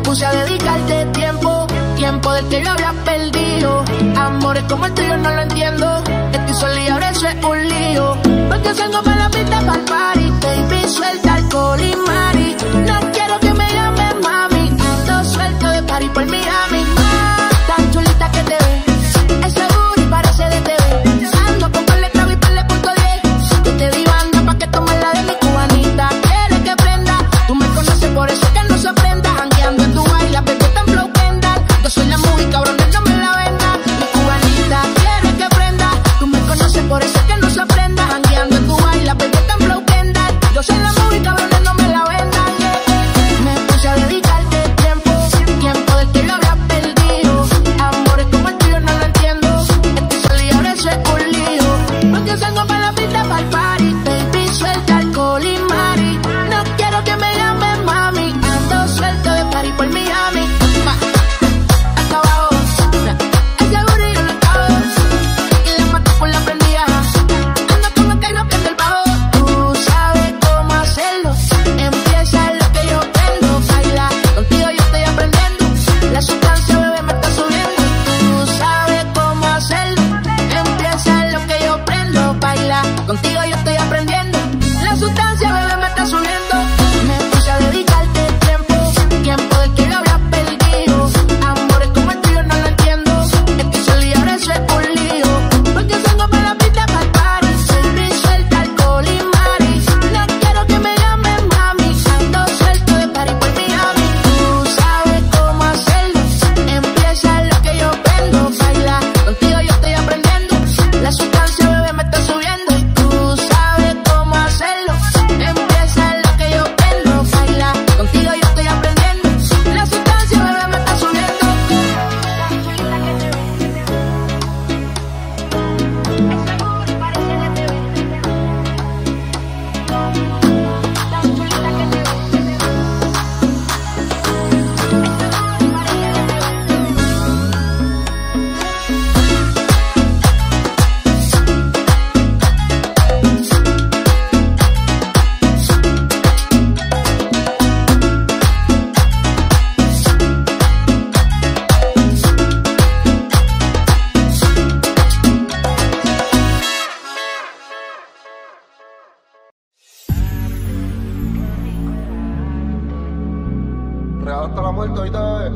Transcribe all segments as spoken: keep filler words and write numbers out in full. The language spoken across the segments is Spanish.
puse a dedicarte tiempo, tiempo del que yo había perdido. Amores como el tuyo no lo entiendo. Estoy sola y ahora eso es un lío. Porque salgo para la pista para el party, baby, suelta alcohol y mari. No quiero que me llames mami, ando suelto de party por Miami. Tan chulita que te ves, ese booty parece de T V. Ando con par de trago y par de punto diez. Yo te di banda pa' que tomes la de mi cubanita. Quieres que prenda, tú me conoces por eso que no se prenda. Jangueando en tu baila, bebé tan flow Kendall. Yo soy la movie, cabrón, no me la venda. Mi cubanita, quieres que prenda, tú me conoces por eso que no se prenda. Jangueando en tu baila, bebé tan flow Kendall. Yo soy la movie, cabrón, no me la venda. Me puse a dedicarte tiempo, tiempo del que yo había perdido. Amores como el tuyo no lo entiendo. Estoy sola y ahora eso es un lío. Porque salgo para la pista para el party, baby, suelta alcohol y mari. No quiero que me llames mami, ando suelto de party por Miami. Va, hasta abajo, ese booty yo lo acabo. Y la mato por la prendida. Ando como el carro prende el bajo. Tú sabes cómo hacerlo. Empieza lo que yo prendo. Baila, contigo yo estoy aprendiendo. La sustancia, bebé, me está subiendo. Tú sabes cómo hacerlo. Empieza lo que yo prendo. Baila, contigo yo estoy aprendiendo. La sustancia, bebé, me está subiendo. Me puse a dedicarte tiempo, tiempo del que yo había perdido. Amores como el tuyo no lo entiendo. Estoy sola y ahora eso es un lío. Porque salgo para la pista para el party, baby, suelta alcohol y mari. No quiero que me llames mami, ando suelto de party por Miami. Tú sabes cómo hacerlo. Empieza lo que yo prendo. Baila, contigo yo estoy aprendiendo. La sustancia, bebé, me está subiendo. Y tú sabes cómo hacerlo. Empieza lo que yo prendo. Baila, contigo yo estoy aprendiendo. La sustancia, bebé, me está subiendo. Real hasta la muerte hoy de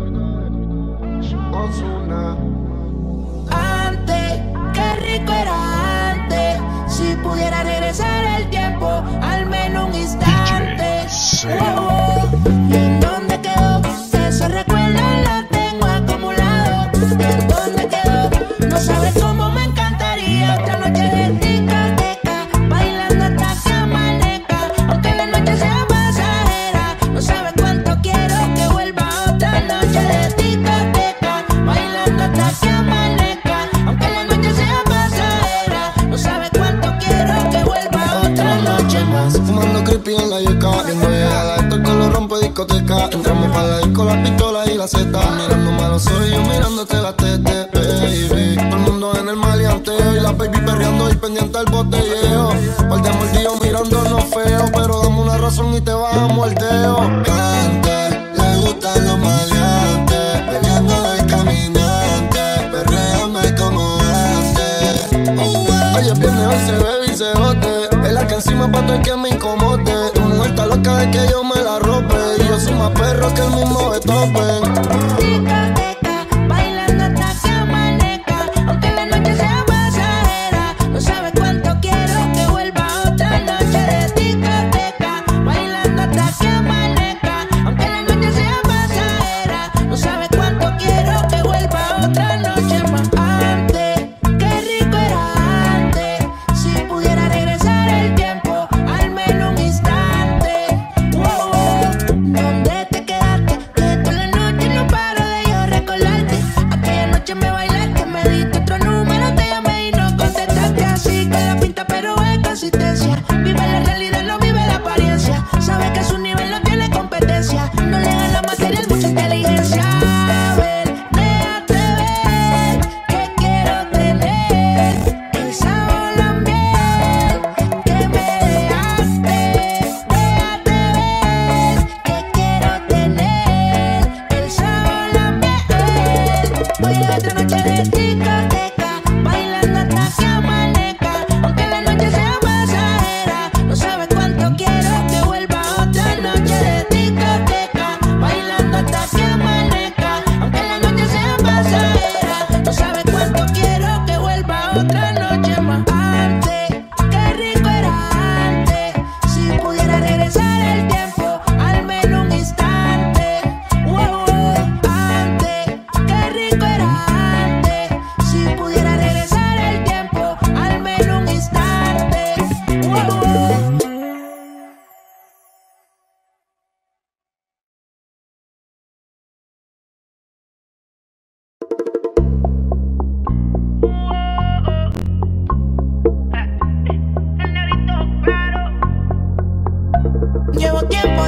Ozuna. Antes, qué rico era antes. Si pudiera regresar el tiempo, al menos un instante. Oh, oh. ¿Y en dónde quedó? Esos recuerdos los tengo acumulados. ¿Y en dónde quedó? No sabes cómo me encantaría otra noche de discoteca, bailando hasta que amanezca. Aunque la noche sea pasajera, no sabes cuánto quiero que vuelva otra noche de discoteca, bailando hasta que amanezca. Aunque la noche sea pasajera, no sabes cuánto quiero que vuelva otra noche más. Fumando creepy en la yeca, viendo llegar a esto que lo rompe discoteca. Entramos para la disco, las pistolas y la zeta. Mirándome a los ojos y yo mirándote las tetas, baby. Todo el mundo en el maleanteo y la baby perreando y pendiente al botelleo. Par de mordidos mirándonos feo, pero dame una razón y te bajamos el dedo. Antes le gustan los maleantes, peleando del caminante, perréame como antes. Oh, ayer viernes, hoy se bebe y se jote. Es la que encima pa' todo el que me incomode. Tu mujer está loca de que yo me la rope, y yo soy más perro que el mismo Beethoven. Discoteca, bailando hasta que amanezca. Aunque la noche sea pasajera, no sabes cuánto quiero que vuelva otra noche de discoteca, bailando hasta que amanezca. Aunque la noche sea pasajera, no sabes cuánto quiero que vuelva otra noche más. Antes, qué rico era antes. Si pudiera regresar el tiempo, al menos un instante. Wow, ¿dónde te quedaste? Que toda la noche no paro de yo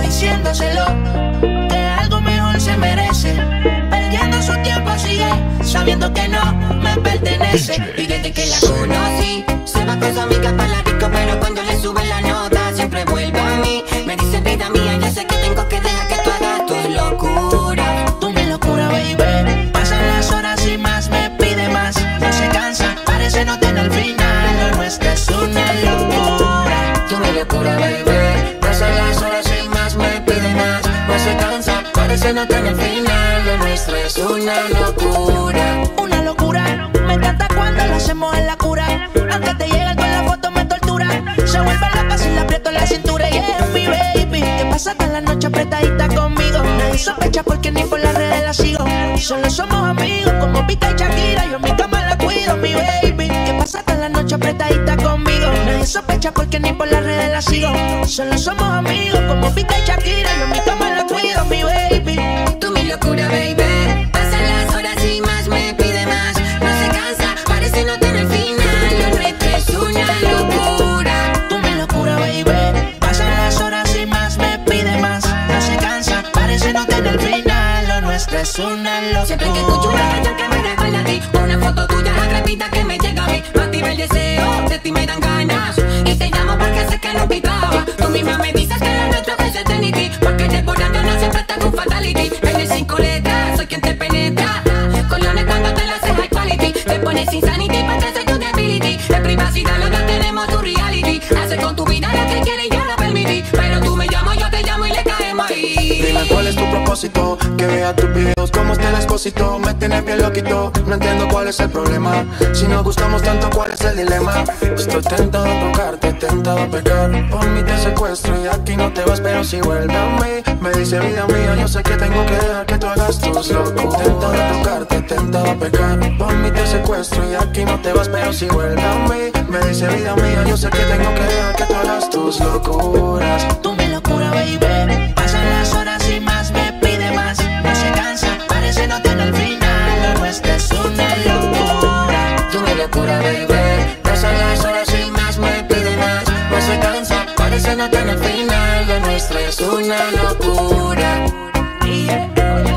diciéndoselo, que algo mejor se merece. Perdiendo su tiempo sigue, sabiendo que no me pertenece. Y desde que la conocí, se va con su amiga para la disco, pero cuando le sube la nota siempre vuelve a mí. Me dice vida mía, yo sé que tengo que dejar que tú hagas tu locura. Tú mi locura, baby. Pasan las horas y más me pide más. No se cansa, parece no tener final. Lo nuestro es una locura. Tú mi locura, baby. Pasan las horas y más me pide más. No se cansa, parece no tener final. Lo nuestro es una locura. Una locura, me encanta cuando lo hacemos en la cura. Antes de llegar con la foto me tortura. Se vuelve loca si le aprieto la cintura. Y es mi baby, que pasa toda la noche apretadita conmigo. Nadie sospecha porque ni por las redes la sigo. Solo somos amigos como Pica y Shakira. Yo en mi cama la cuido, mi baby, que pasa toda la noche apretadita conmigo. Nadie sospecha porque ni por las redes la sigo. Solo somos amigos como Pica y Shakira. Yo en mi cama la cuido, mi baby. Tú mi locura, baby. Pasan las horas y más me pide más. No se cansa, parece no tener final. Lo nuestro es una locura. Tú mi locura, baby. Pasan las horas y más me pide más. No se cansa, parece no tener final. Lo nuestro es una locura. Siempre que escucho una canción que me recuerda a ti, una foto tuya repita que me llega a mí. Me activa el deseo, de ti me dan ganas. Y te llamo porque sé que no picaba. Tú misma me dices que lo nuestro es eternity, porque desbordando no siempre está con fatality. Eres cinco letras, soy quien te penetra. Colones cuando te lo haces high quality. Te pones insanity para que soy tu debility. En privacidad los dos tenemos tu reality. Haces con tu vida lo que quieres y yo lo permití. Pero tú me llamas, yo te llamo y le caemos ahí. Dime cuál es tu propósito, que vea tus videos como este Despósito. Me tienes bien loquito, no entiendo cuál es el problema. Si nos gustamos tanto, ¿cuál es el dilema? Estoy tentado a tocarte, tentado a pecar. Por mí te secuestro y aquí no te vas, pero si vuelve a mí. Me dice vida mía, yo sé que tengo que dejar que tú hagas tus locuras. Tentado a tocarte, tentado a pecar. Por mí te secuestro y aquí no te vas, pero si vuelve a mí. Me dice vida mía, yo sé que tengo que dejar que tú hagas tus locuras. Tú mi locura, baby. Pasan las horas y más me pide más. No se cansa, parece no tener final. Lo nuestro es una locura. Tú mi locura, baby. Pasan las horas y más me pide más. No se cansa, parece no tener final. Lo nuestro es una locura. Yeah.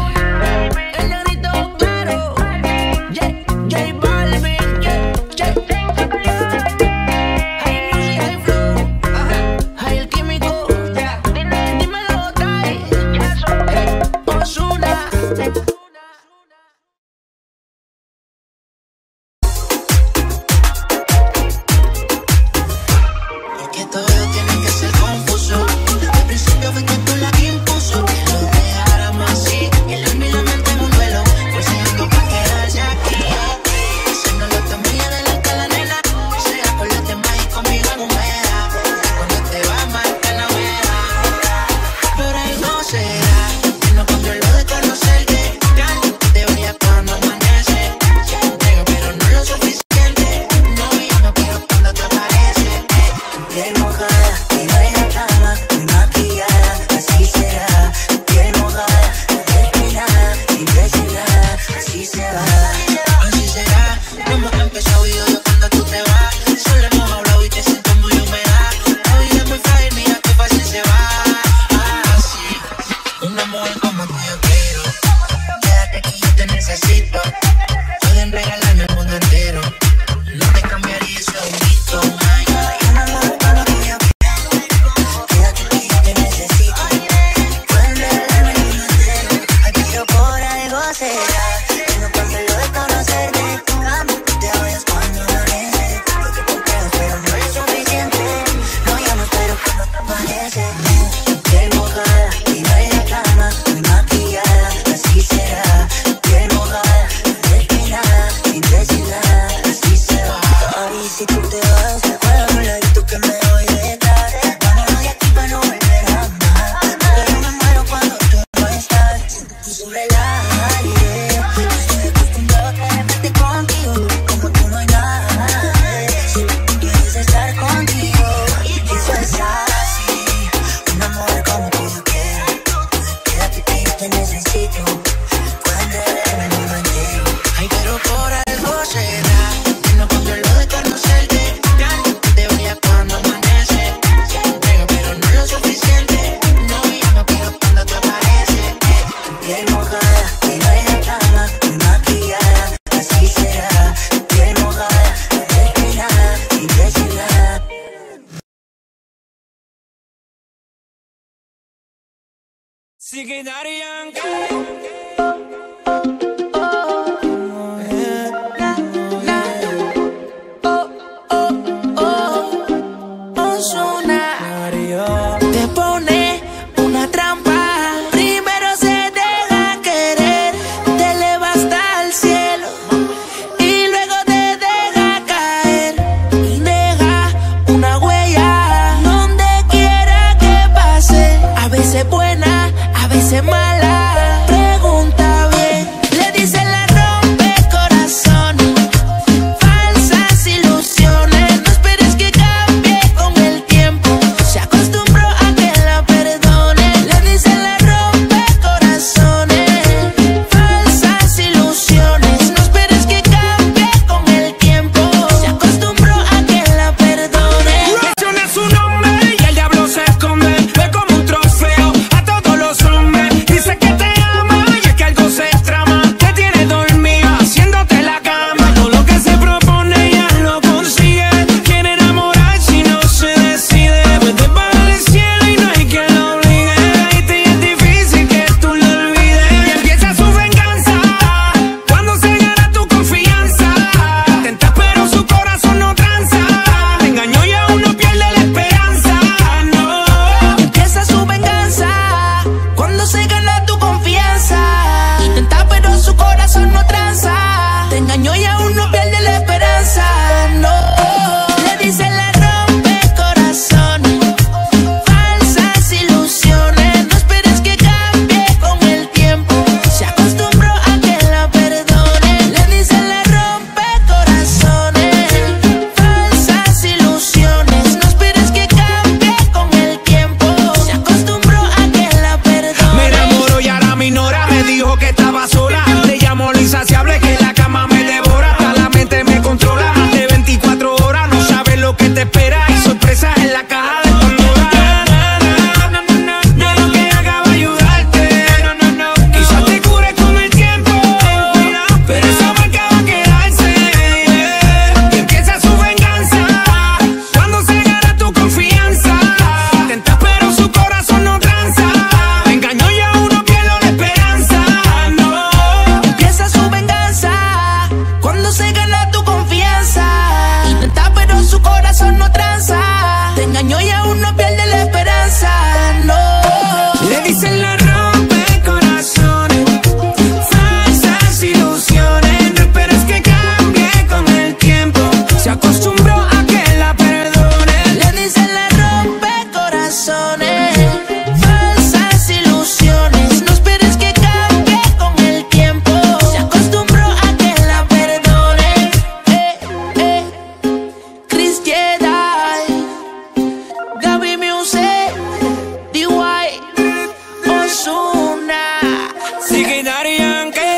El negrito claro. Yeah, J Balvin. Yeah, yeah. High music, high flow. High el químico. Dímelo, Tai. Hey, Ozuna. Que todo tiene que ser confuso. Al principio fue que tú la que impuso que lo dejáramos así. Sigue Darían. Te pone una trampa, primero se deja querer, te eleva hasta el cielo y luego te deja caer y deja una huella donde quiera que pase, a veces buena, a veces mala, pregunta bien, le dice la rompe corazones, falsas ilusiones, no esperes que cambie con el tiempo, se acostumbró a que la perdone, le dice la rompe corazones, falsas ilusiones, no esperes que cambie con el tiempo, se acostumbró a que la perdone. Menciona su nombre y el diablo se esconde, ve como un trofeo a todos los hombres, dice que te ama y es que algo se trama, te tiene dormido haciéndote la cama, todo lo que se propone ella lo consigue, quiere enamorar si no se decide, puede bajar el cielo y no hay quien lo obligue, y te es difícil que tú lo olvides, y empieza su venganza cuando se gana tu confianza, tenta pero su corazón no tranza, te engañó y aún no pierde la esperanza, no. Empieza su venganza cuando se gana tu confianza. Intenta pero su corazón no tranza. Te engañó y aún no pierde la esperanza. No. Le dice la rompe corazones, falsas ilusiones. No esperes que cambie con el tiempo. Se acostumbró a que la perdone. Le dice la rompe corazones, falsas ilusiones. No esperes que cambie con el tiempo. Se acostumbró a que la perdone. Me enamoró y ahora me ignora, me dijo que estaba sola, le llamo lo insaciable que la cama me devora, hasta la mente me controla, más de veinticuatro horas, no sabes lo que te espera, y sorpresas en la caja de Pandora. No, no, no, no, no, lo que haga va a ayudarte, no, no, no, quizás te cure con el tiempo, pero esa marca va a quedarse, y empieza su venganza cuando se gana tu confianza, tenta pero su corazón no tranza, me engañó y aún no pierdo la esperanza, no. Empieza su venganza cuando se gana tu confianza. Intenta pero su corazón no tranza. Te engañó y aún no pierde la esperanza. No. Le dicen la rompe corazones, falsas ilusiones, no esperes que cambie con el tiempo, se acostumbró a que la perdone. Le dicen la rompe corazones, falsas ilusiones. No esperes que cambie con el tiempo. Se acostumbró a que la perdone. Eh, eh. Chris Jedi, Gaby Music, D Y, Ozuna. Sigue Darían que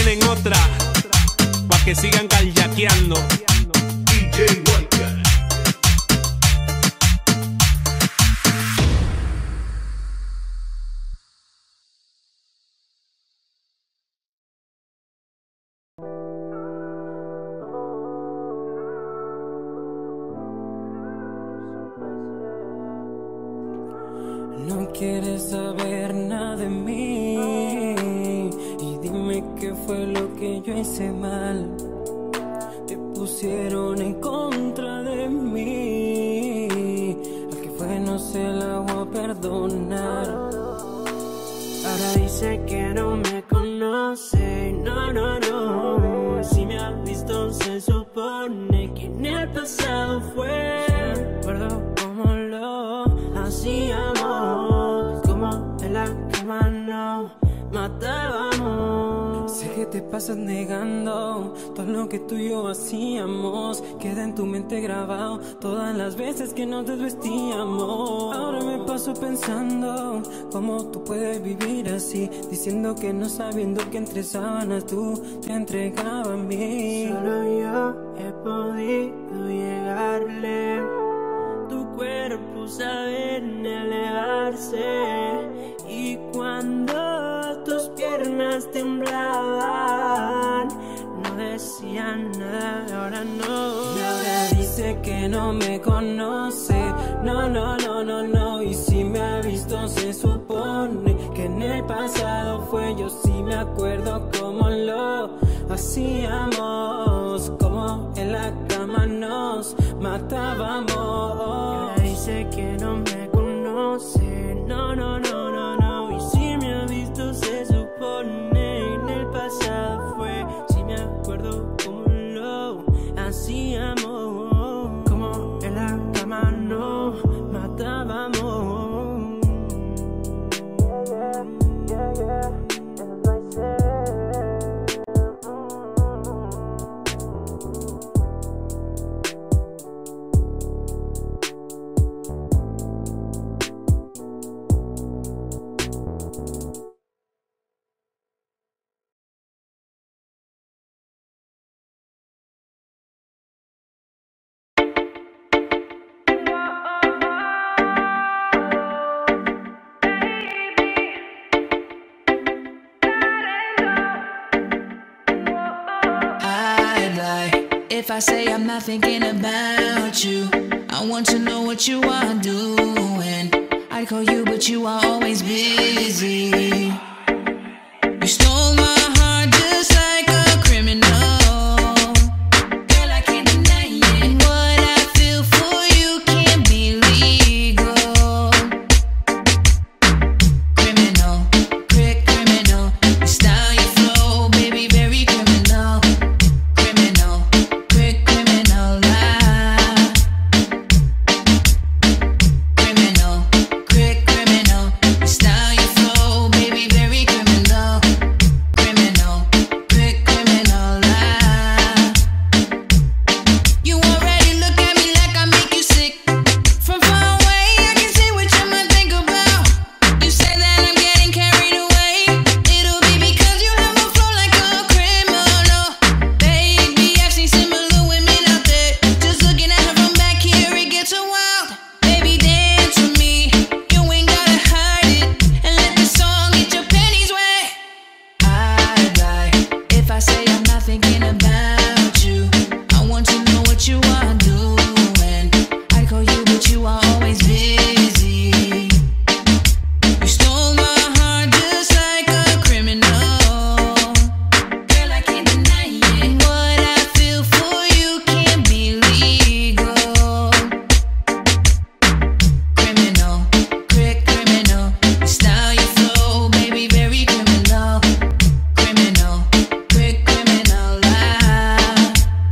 tienen otra, pa' que sigan carjaqueando. D J Walker. No quieres saber nada de mí y dime qué fue lo que yo hice mal. Te pusieron en contra de mí, al que fue no se la voy a perdonar. Ahora dice que no me conoce, no, no, no. Si me has visto se supone que en el pasado fue. Recuerdo cómo lo hacíamos, como en la cama no matábamos. Sé que te pasas negando todo lo que tú y yo hacíamos. Queda en tu mente grabado todas las veces que nos desvestíamos. Ahora me paso pensando cómo tú puedes vivir así, diciendo que no, sabiendo que entre sábanas tú te entregabas a mí. Solo yo he podido llegarle, tu cuerpo sabe elevarse, y cuando tus piernas temblaban no decían nada, ahora no. Y ahora dice que no me conoce, no, no, no, no, no. Y si me ha visto se supone que en el pasado fue. Yo sí me acuerdo cómo lo hacíamos, como en la cama nos matábamos. Y ahora dice que no me conoce, no, no, no, no, no. Y si me ha visto se supone en el pasado fue. Si me acuerdo cómo lo hacíamos, como en la cama nos matábamos. Yeah, yeah, if I say I'm not thinking about you, I want to know what you are doing. I'd call you, but you are always busy. You stole my heart just like a criminal. Girl, I can't deny it. And what I feel for you can't be legal. Criminal, cri- criminal. Your style, your flow, baby, very criminal. Criminal, cri- criminal. Ah. Criminal, cri- criminal. Your style, your flow, baby, very criminal. Criminal, cri- criminal. Ah. You already look at me like I make you sick. From far away, I can see what you might think about. You say that I'm getting carried away. It'll be because you have a flow like a criminal. Baby, I've seen similar women out there. Just looking at her from back here, it gets so wild. Baby, dance with me. You ain't gotta hide it. And let the song get your panties wet. I'd lie if I say I'm not thinking about you. I want to know what you are doing. I call you, but you are always busy. You stole my heart just like a criminal. Girl, I can't deny it. And what I feel for you can't be legal. Criminal, cri- criminal. Your style, your flow, baby, very criminal. Criminal, cri- criminal. Ah.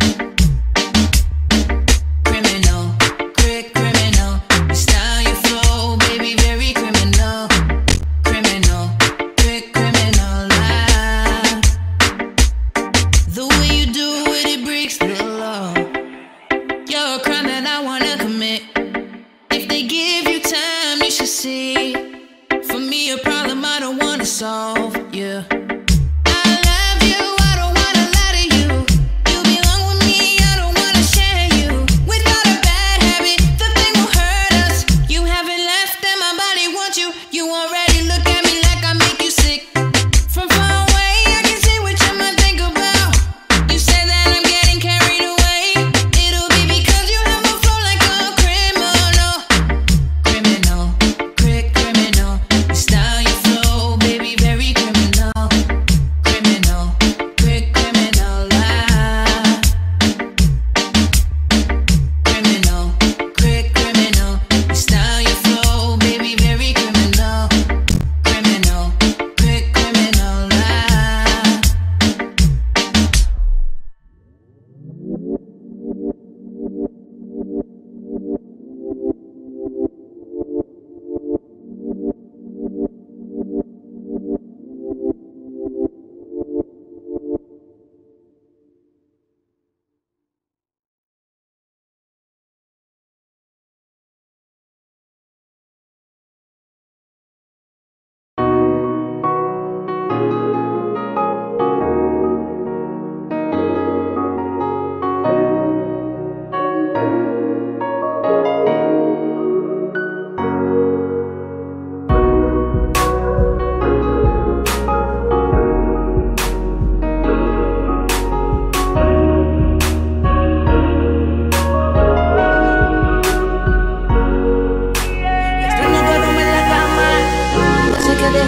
Criminal, cri- criminal. Your style, your flow, baby, very criminal. Criminal, cri- criminal. Ah. The way you do it, it breaks the law. You're a crime that I wanna commit. If they give you time, you should see. For me, a problem I don't wanna solve. Yeah. I love you,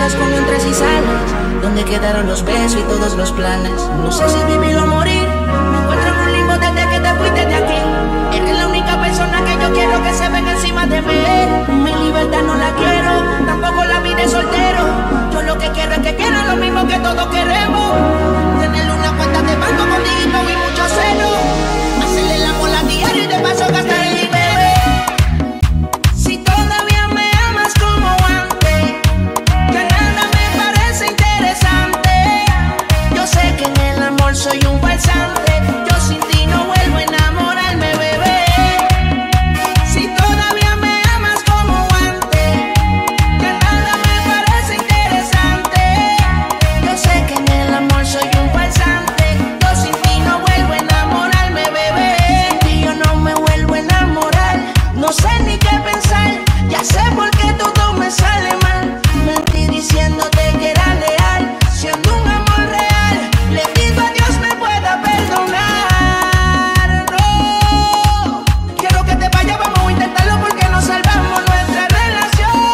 dejas cuando entras y sales? ¿Dónde quedaron los besos y todos los planes? No sé si vivir o morir. Me encuentro en un limbo desde que te fuiste de aquí. Eres la única persona que yo quiero que se venga encima de mí. Mi libertad no la quiero, tampoco la vida de soltero. Yo lo que quiero es que quieran lo mismo que todos queremos. Tener una cuenta de banco con dígitos y mucho cero. Hacerle la mola diario y de paso gastar el dinero. Si todavía me amas como antes, que nada me parece interesante. Yo sé que en el amor soy un farsante. Yo sin ti no vuelvo a enamorarme, bebé. Si todavía me amas como antes, que nada me parece interesante. Yo sé que en el amor soy un farsante. Yo sin ti no vuelvo a enamorarme, bebé. Sin ti yo no me vuelvo a enamorar. No sé ni qué pensar. Ya sé por qué todo me sale mal. Mentí diciéndote que era leal, siendo un amor real. Le pido a Dios me pueda perdonar. No, quiero que te vayas, vamos a intentarlo porque nos salvamos nuestra relación.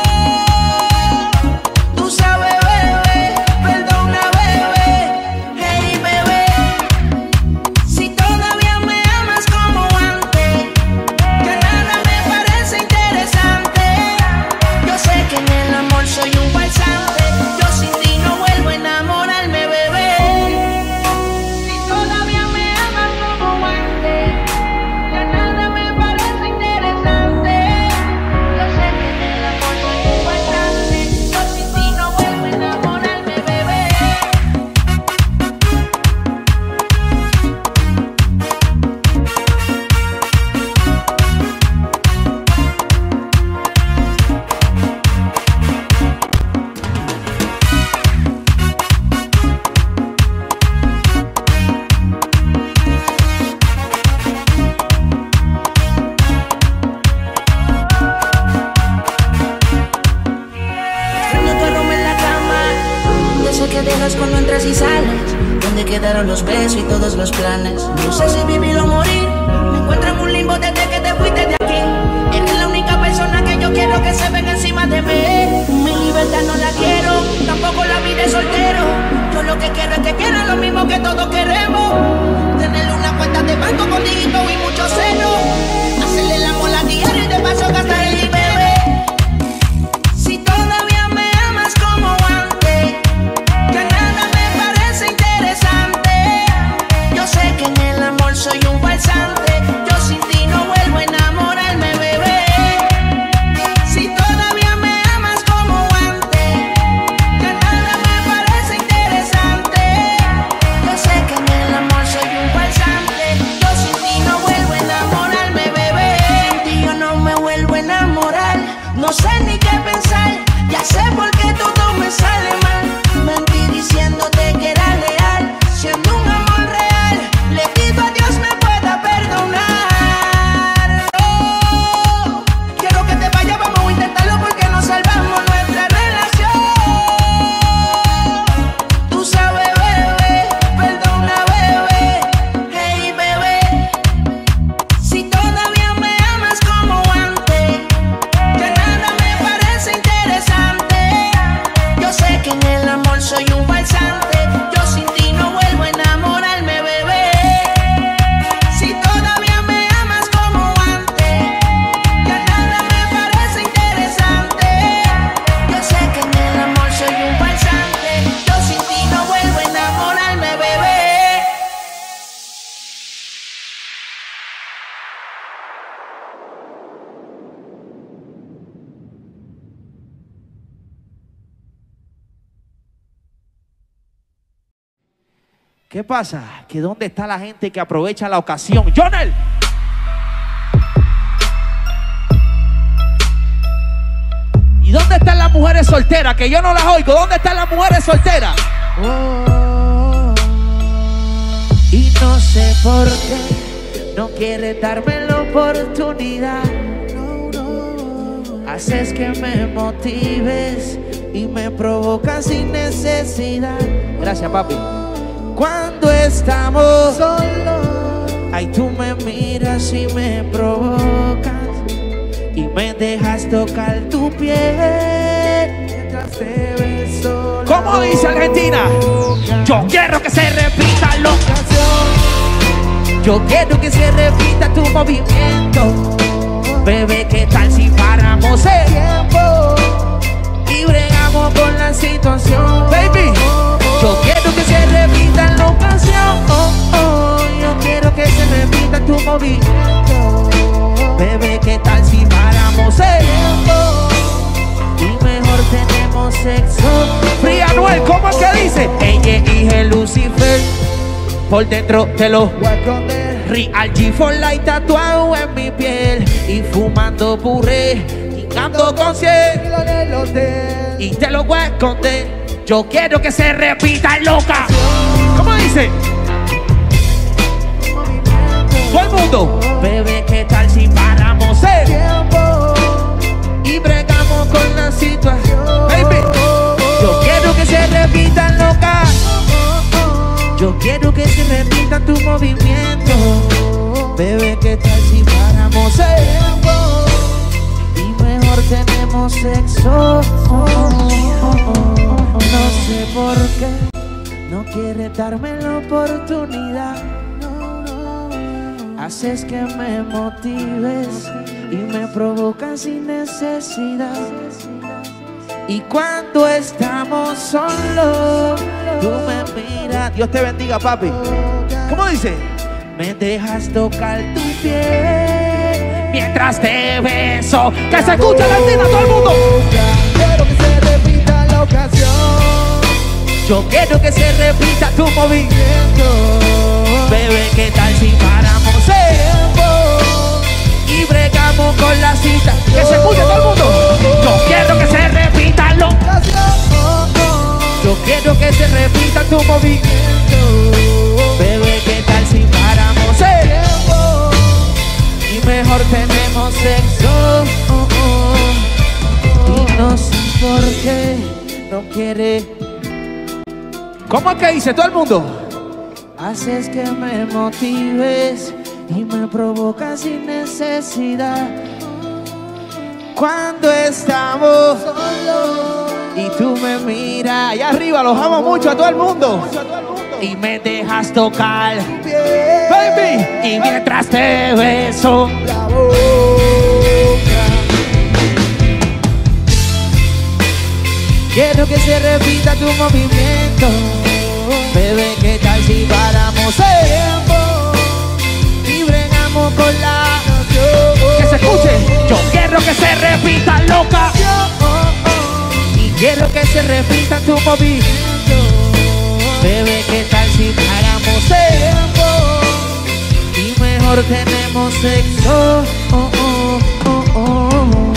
Tú sabes, bebé, perdona, bebé. Hey, bebé, si todavía me amas como antes, que nada me parece interesante. Yo sé que en el amor soy un farsante. Yo sin ti no vuelvo a enamorarme, bebé. Si todavía me amas como antes, que nada me parece interesante. Yo sé que en el amor soy un farsante. Yo sin ti no vuelvo a enamorarme, bebé. Extraño tu aroma en la cama, de ese que dejas cuando entras y sales. ¿Dónde quedaron los besos y todos los planes? No sé si vivir o morir. Me encuentro en un limbo desde que te fuiste de aquí. Eres la única persona que yo quiero que se venga encima de mí. Mi libertad no la quiero, tampoco la vida de soltero. Yo lo que quiero es que quieran lo mismo que todos queremos. Tener una cuenta de banco con dígitos y mucho cero. Hacerle la mola diario y de paso gastar el dinero. Si todavía me amas como antes, que nada me parece interesante. Yo sé que en el amor soy un farsante. Yo sin ti no vuelvo a enamorarme, bebé. Si todavía me amas como antes, que nada me parece interesante. Yo sé que en el amor soy un farsante. Yo sin ti no vuelvo a enamorarme, bebé. Sin ti yo no me vuelvo a enamorar. No sé ni qué pensar. Ya sé por qué todo me sale mal. Mentí diciéndote que era leal, siendo un amor real. Le pido a Dios me pueda perdonar. No, quiero que te vayas, vamos a intentarlo porque nos salvamos nuestra relación. Tú sabes, bebé, perdona, bebé. Hey, bebé, si todavía me amas como antes, que nada me parece interesante. Yo sé que en el amor soy un farsante. Yo sin ti no vuelvo a enamorarme, bebé. Si todavía me amas como antes, que nada me parece interesante. Yo sé que en el amor soy un farsante. Yo sin ti no vuelvo a enamorarme, bebé. ¿Qué pasa? Que ¿dónde está la gente que aprovecha la ocasión? ¡Jonel! ¿Y dónde están las mujeres solteras? Que yo no las oigo. ¿Dónde están las mujeres solteras? Oh, y no sé por qué no quiere darme la oportunidad. Haces que me motives y me provocas sin necesidad. Gracias, papi. Cuando estamos solos, ay, tú me miras y me provocas y me dejas tocar tu piel mientras te beso. ¿Cómo dice Argentina? Yo quiero que se repita la ocasión. Yo quiero que se repita tu movimiento. Bebé, ¿qué tal si paramos el tiempo y bregamos con la situación? Baby, yo quiero que se repita la ocasión. Oh, oh, yo quiero que se repita tu movimiento. Bebé, ¿qué tal si paramos el tiempo y mejor tenemos sexo? Free Anuel, ¿cómo es que dice? Ella elige Lucifer, por dentro te lo voy a esconder. Real G for Life tatuado en mi piel y fumando puré, chingando con cien y te lo voy a esconder. Yo quiero que se repita loca. ¿Cómo dice? Todo el mundo. Bebé, ¿qué tal si paramos el tiempo y bregamos con la situación? Baby, yo quiero que se repita loca. Yo quiero que se repita tu movimiento. Bebé, ¿qué tal si paramos el tiempo y mejor tenemos sexo? Oh, oh, oh. No sé por qué no quiere darme la oportunidad. Haces que me motives y me provocas sin necesidad. Y cuando estamos solos, tú me miras. Dios te bendiga, papi. ¿Cómo dice? Me dejas tocar tu piel mientras te beso. Que se escuche la tina, todo el mundo. Quiero que se repita la ocasión. Yo quiero que se repita tu movimiento. Bebé, ¿qué tal si paramos el tiempo y bregamos con la cita? Que se escuche todo el mundo. Yo quiero que se repita la ocasión. Yo quiero que se repita tu movimiento. Bebé, ¿qué tal si paramos el tiempo y mejor tenemos sexo? Oh, oh. Y no sé por qué no quiere. ¿Cómo es que dice todo el mundo? Haces que me motives y me provocas sin necesidad. Cuando estamos solos y tú me miras, allá arriba los amo mucho a todo el mundo, y me dejas tocar, baby, y mientras te beso la boca. Quiero que se repita tu movimiento. Bebé, ¿qué tal si paramos el tiempo y bregamos con la... Que se escuche. Yo quiero que se repita loca. Y quiero que se repita tu movimiento. Bebé, ¿qué tal si paramos el tiempo y mejor tenemos sexo? Oh, oh, oh, oh, oh.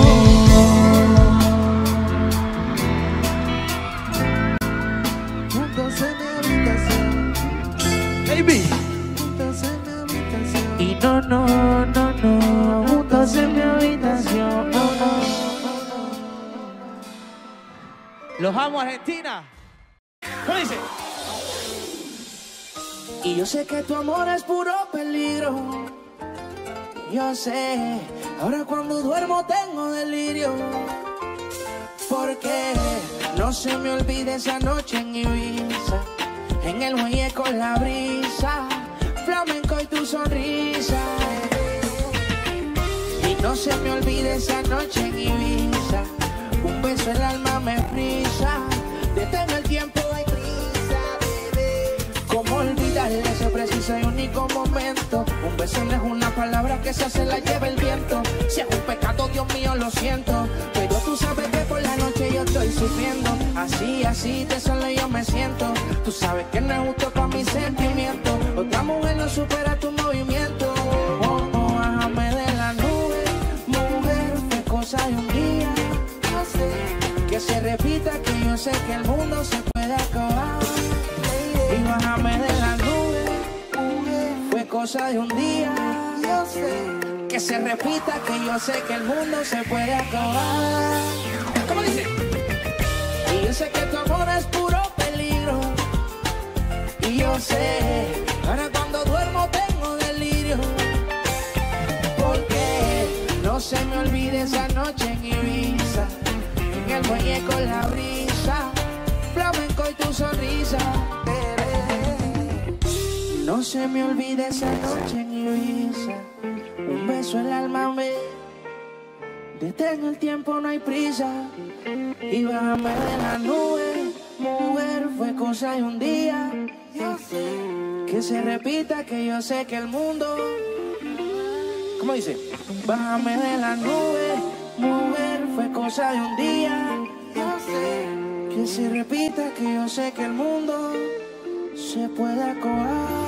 Y no, no, no, no, juntos en mi habitación. No, no, no, no. Los amo, Argentina. ¿Cómo dice? Y yo sé que tu amor es puro peligro. Yo sé, ahora cuando duermo tengo delirio. Porque no se me olvide esa noche en Ibiza, en el muelle con la brisa, flamenco y tu sonrisa. Y no se me olvide esa noche en Ibiza, un beso el alma me frisa. Detén el tiempo, hay prisa, bebé. ¿Cómo olvidarle ese preciso y único momento? Un beso no es una palabra que se hace, la lleva el viento. Si es un pecado, Dios mío, lo siento, pero tú sabes que por la noche yo estoy sufriendo. Así, así, de solo yo me siento. Tú sabes que no es justo para mis sentimientos. Otra mujer no supera tu movimiento. Oh, oh, bájame de la nube, mujer, fue cosa de un día. No sé, que se repita, que yo sé que el mundo se puede acabar. Y bájame de la nube, mujer, fue cosa de un día. Yo sé, que se repita, que yo sé que el mundo se puede acabar. ¿Cómo dice? Y yo sé que tu amor es puro peligro. Y yo sé, ahora cuando duermo tengo delirio. Porque no se me olvide esa noche en Ibiza, en el muelle bañé con la brisa, flamenco y tu sonrisa, bebé. No se me olvide esa noche en Ibiza, un beso en el alma me detén el tiempo, no hay prisa. Y bájame de la nube, mujer, fue cosa de un día. Que se repita, que yo sé que el mundo... ¿Cómo dice? Bájame de la nube, mujer, fue cosa de un día. Que se repita, que yo sé que el mundo se puede acabar.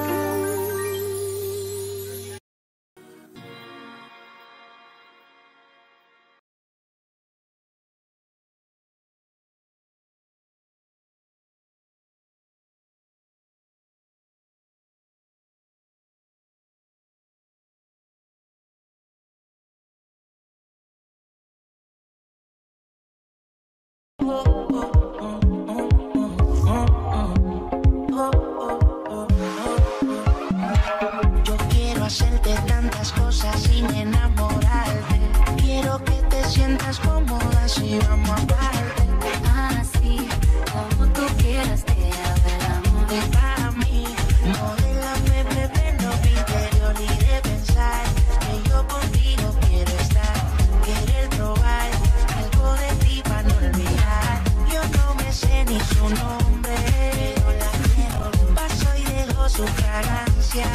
Yo quiero hacerte tantas cosas sin enamorarte. Quiero que te sientas cómoda si vamos a parte. Así como tú quieras, te hago el amor. Y para mí, modélame, bebé, no mi interior y de pensar que yo contigo quiero estar. Querer probar algo de ti para no olvidar. Yo no me sé ni su nombre, pero la quiero. Paso y dejo su fragancia.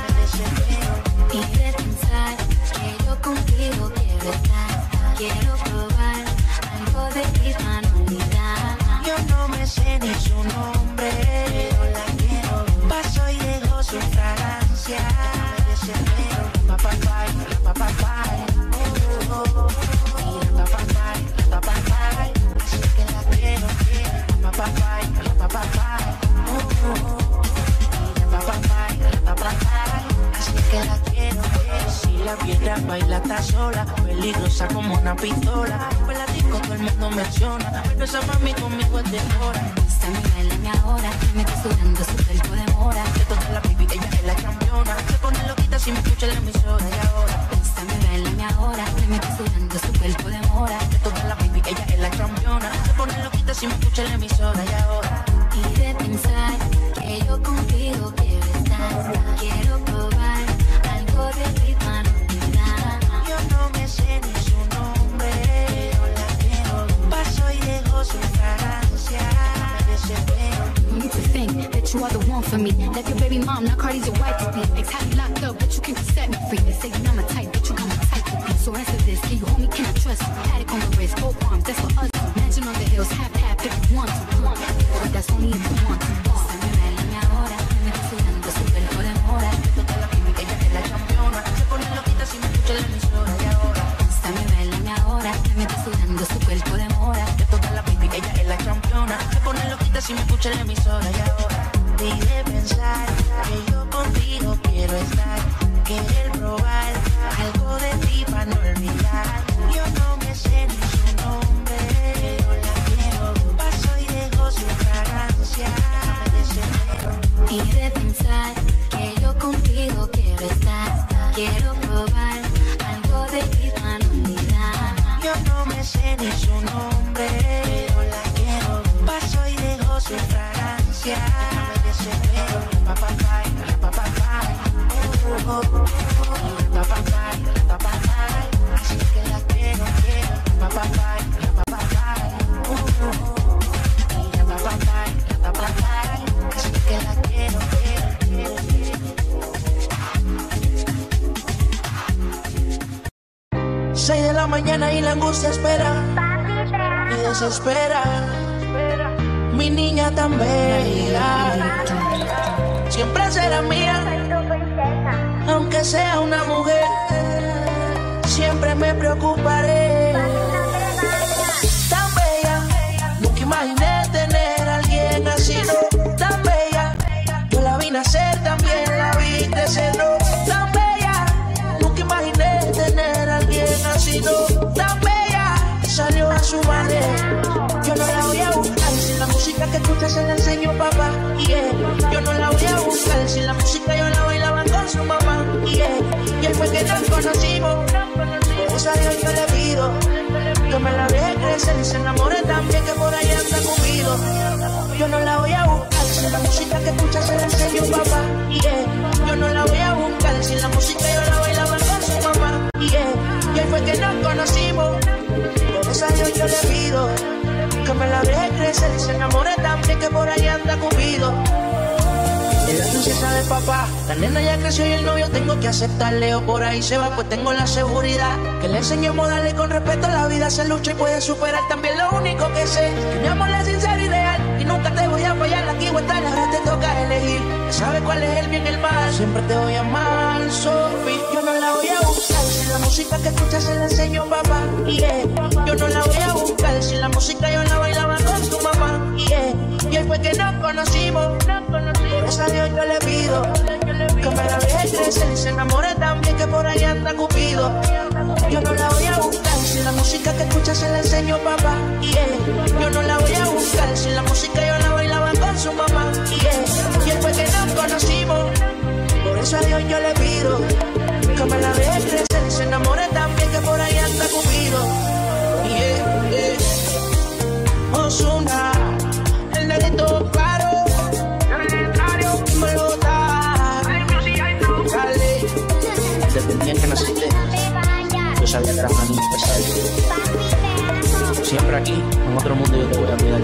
Y de pensar que yo contigo quiero estar. Quiero probar algo de ti para no olvidar. Yo no me sé ni su nombre, pero la quiero. Paso y dejo su fragancia. Desespero, papá, papá, papá, papá. Mira, papá, papá, papá. Así que la quiero, papá, papá, papá, papá. Mira, papá, papá, papá. Así que la quiero, si la piedra baila está sola, peligrosa como una pistola. Pues la disco todo el mundo menciona, pero esa mami conmigo es de hora. Gusta mi bailame ahora, me está sudando su cuerpo de mora. De toda la baby, ella es la campeona. Se pone loquita si me escucha en la emisora y ahora. Gusta mi bailame ahora, me está sudando su cuerpo de mora. De toda la baby, ella es la campeona. Se pone loquita si me escucha en la emisora y ahora. Y de pensar que yo contigo quiero estar. Quiero probar algo de ti para no olvidar. Yo no me sé ni su nombre, pero la quiero. Paso y dejo su fragancia. Desespero. You to think that you are the one for me. Like your baby mom, now Cardi's your wife to be. Ex had you locked up, but you can't set me free. They say you're not my type, but you got my type to be. So answer this, can you hold me, can I trust you? Paddock on the wrist, both arms, that's for us. Mansion on the hills, half half if you want to. But that's only if you want to. Gusta mi bailame ahora, me está sudando su cuerpo de mora. De toda la baby, ella es la campeona. Se pone loquita si me escucha en la emisora y ahora. Gusta mi bailame ahora, me está sudando su cuerpo de mora. De toda la baby, ella es la campeona. Se pone loquita si me escucha en la emisora y ahora. Y de pensar que yo contigo quiero estar. Querer probar algo de ti para no olvidar. Yo no me sé ni su nombre, pero la quiero. Paso y dejo su fragancia. Desespero. Y de pensar que yo contigo quiero estar. Quiero probar algo de ti para no olvidar. Yo no me sé ni su nombre, pero la quiero. Paso y dejo su fragancia. Desespero, papá, papá, papá, oh, oh, oh. Papá, papá, papá, así que la quiero, quiero. Papá, papá, papá, oh, oh, oh. Mira, papá, papá, papá, así que la quiero, quiero, quiero. Seis de la mañana y la angustia espera, me desespera. Mi niña tan bella, siempre será mía, aunque sea una mujer, siempre me preocuparé. Tan bella, nunca imaginé tener a alguien así, no. Tan bella, yo la vi nacer, también la vi crecer, no. Tan bella, nunca imaginé tener a alguien así, no. Tan bella, salió a su manera. Yo no la voy a buscar, si la música que escuchas se la enseño papá, yeah. Yo no la voy a buscar, si la música yo la bailaba con su mamá, yeah. Y él fue que nos conocimos, por eso a Dios yo le pido que me la deje crecer. crecer y se enamore también, que por ahí anda Cupido. Yo no la voy a buscar, si la música que escucha se la enseño papá. Yeah. Yo no la voy a buscar, si la música yo la bailaba con su mamá. Yeah. Y ahí fue que nos conocimos, por eso a Dios yo le pido que me la deje crecer y se enamore también, que por ahí anda Cupido. Es la princesa de papá, la nena ya creció y el novio tengo que aceptarle. O por ahí se va, pues tengo la seguridad que le enseñemos a darle con respeto a la vida. Se lucha y puede superar también. Lo único que sé, que mi amor es sincero y real, y nunca te voy a fallar. Aquí o estar, ahora te toca elegir. Ya sabes cuál es el bien y el mal, siempre te voy a amar, Sophie. Yo no la voy a buscar, si la música que escuchas se la enseño papá. Yeah. Yo no la voy a buscar, si la música yo la bailaba con su mamá. Yeah. Y ahí fue que nos conocimos, nos conocimos. Por eso a Dios yo le pido que me la deje crecer y se enamore también, que por ahí anda Cupido. Yo no la voy a buscar, si la música que escucha se la enseño papá. Yeah. Yo no la voy a buscar, si la música yo la bailaba con su mamá. Yeah. Y después que nos conocimos, por eso a Dios yo le pido que me la deje crecer y se enamore también, que por ahí anda Cupido. Yeah, yeah. Ozuna, el negrito claro. Desde el día que naciste, yo sabía que eras una niña especial. Siempre aquí, en otro mundo, yo te voy a cuidar.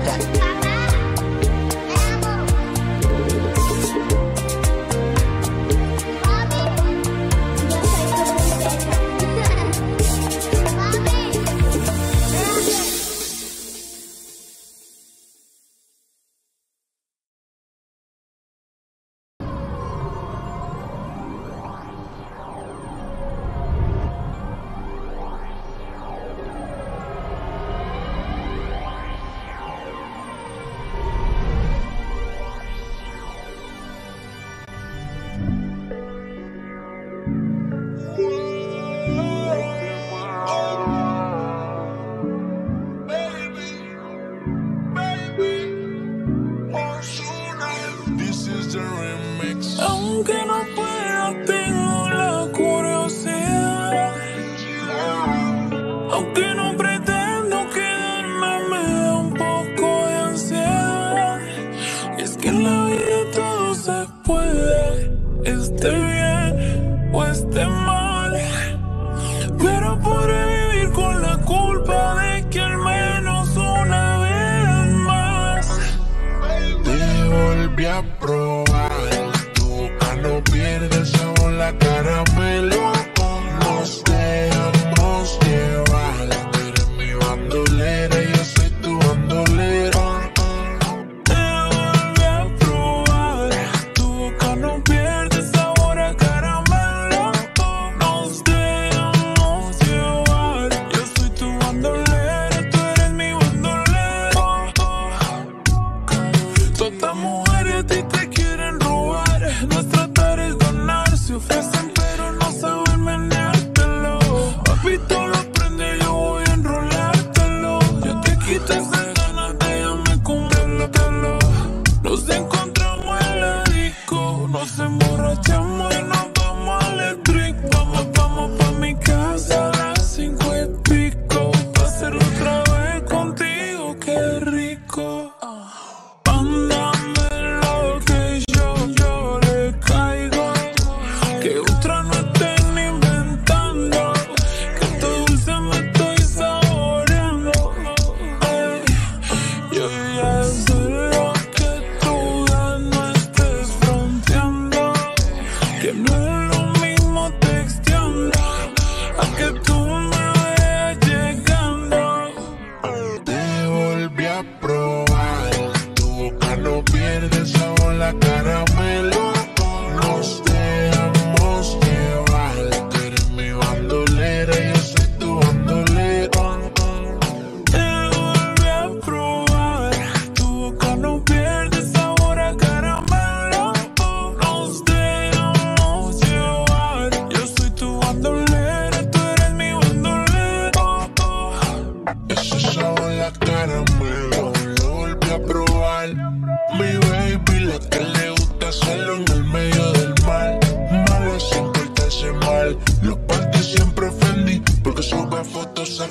Aunque no pueda, tengo la curiosidad. Aunque no pretendo quedarme, me da un poco de ansiedad. Y es que en la vida todo se puede, esté bien o esté mal. Pero podré vivir con la culpa de que al menos una vez más te volví a probar. No pierde el sabor, la caramelo. Nos dejamos llevar. Tú eres mi bandolera y yo soy tu bandolera. Te volví a probar. Tu boca no pierde sabor a caramelo. Nos dejamos llevar. Yo soy tu bandolera, tú eres mi bandolera. Todas estas mujeres a ti te quieren robar. Nuestra se ofrecen pero no saben meneártelo. Papi, tú lo prendes, yo voy a enrolártelo. Yo te quito esas ganas, déjame comprártelo. Nos encontramos en la disco, nos emborrachamos y nos vamos al electric. Vamos, vamos pa' mi casa a las cinco y pico, pa' hacerlo otra vez contigo, qué rico. Mándame lo que yo, yo le caigo. Que otra no estén inventando, que esto dulce me estoy saboreando. Ay, yo ya sé lo que tú ya no estés fronteando, que no es lo mismo texteando a que tú me veas llegando. Te volví a probar, tu boca no pierde el sabor, la caramelo. Nos dejamos llevar. Tú eres mi bandolera y yo soy tu bandolera. Te volví a probar. Tu boca no pierde sabor a caramelo. Nos dejamos llevar. Yo soy tu bandolera, tú eres mi bandolera. Ese sabor a caramelo lo volví a probar. Mi baby, la que le gusta hacerlo en el medio del mal. Mala sin portarse mal. Los parties siempre ofendí porque sube fotos sexy, no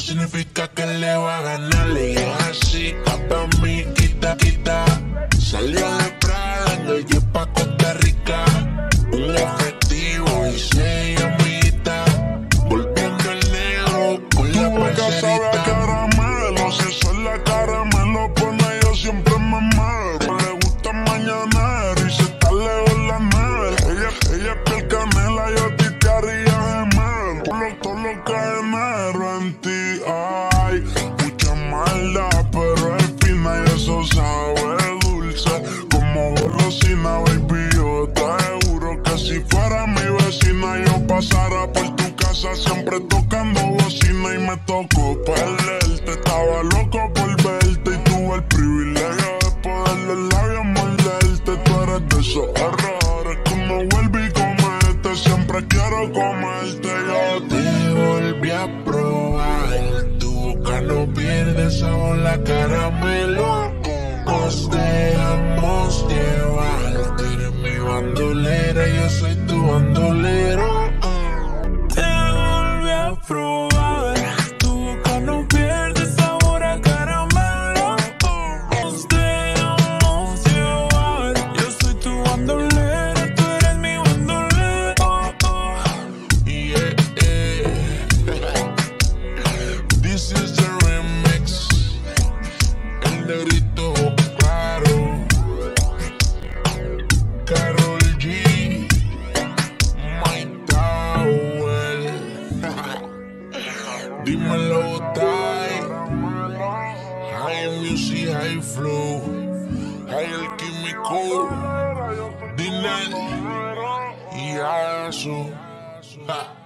significa que le va a ganar. Y es así, pa' mí, quita, quita. Salió de Prada en el jet pa' Costa Rica. Un efectivo y seis amiguitas. Volviendo el negro con la parcerita. Sabe a caramelo, si eso es la cara me lo pone, yo siempre me muero. Le gusta mañanero y se está lejos la nueve. Ella, ella es piel canela, yo a ti te haría gemelo. Todo lo, todo lo que genero en ti, ay, mucha maldad, pero es fina y eso sabe dulce. Como golosina, baby, yo te juro que si fuera mi vecina yo pasara por tu casa siempre tocando bocina y me tocó perderte. Estaba loco por verte y tuve el privilegio de poderle el labio morderte. Tú eres de esos errores que uno vuelve y comete. Siempre quiero comerte. Yo te volví a probar. Tu boca no pierde sabor, la caramelo. Nos dejamos llevar. Tú eres mi bandolera, yo soy tu bandolero. te volví a probar. Tu boca no pierde sabor a caramelo. Nos dejamos llevar. Yo soy tu bandolera, tú eres mi bandolero. Yeah, yeah. This is the remix. El negrito claro. Karol G. Mike Tower. Dímelo, Tai. High music, high flow. High el químico. Dinel. Y eso. Ja.